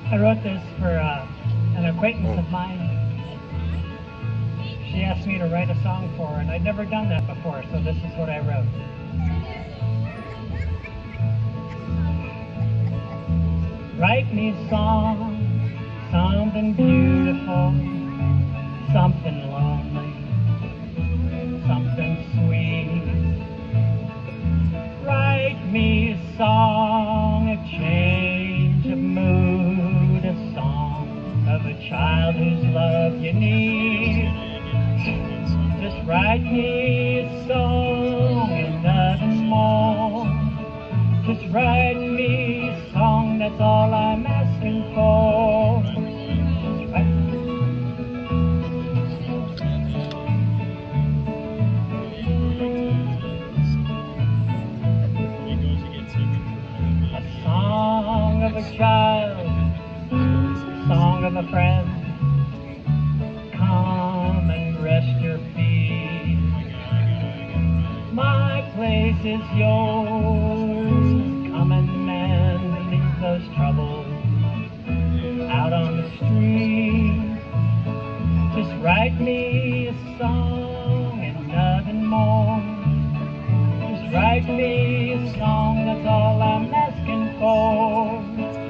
I wrote this for an acquaintance of mine. She asked me to write a song for her, and I'd never done that before, so this is what I wrote. Write me a song, something beautiful, something lonely, something sweet. Write me a song, a change of mood, a song of a child whose love you need. Just write me a song and nothing more. Just write me a song, that's all I'm asking for. Just write a song of a child, a song of a friend. Come and rest your feet. My place is yours. Come and mend, leave those troubles out on the street. Just write me a song and nothing more. Just write me a song, that's all I'm asking for.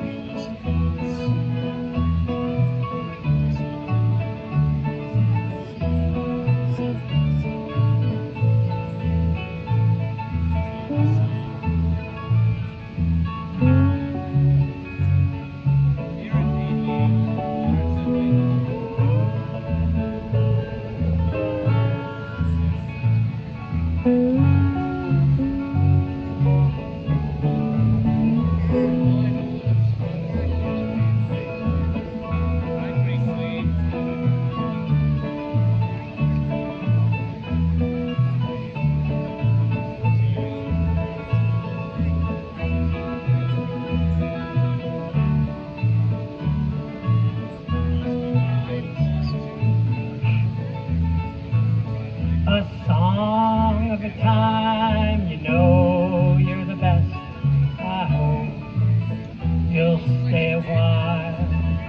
A song of a time, you know you're the best. I hope you'll stay a while.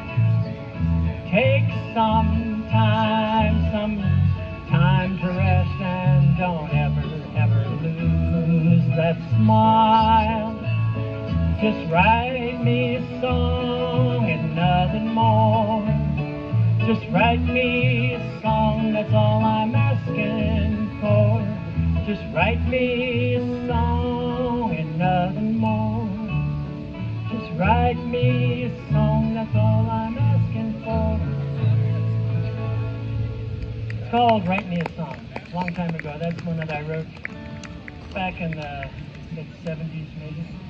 Take some time to rest, and don't ever lose that smile. Just write me a song and nothing more. Just write me a song, that's all I'm asking for. Just write me a song and nothing more. Just write me a song, that's all I'm asking for. It's called Write Me a Song. A long time ago. That's one that I wrote back in the mid-70s maybe.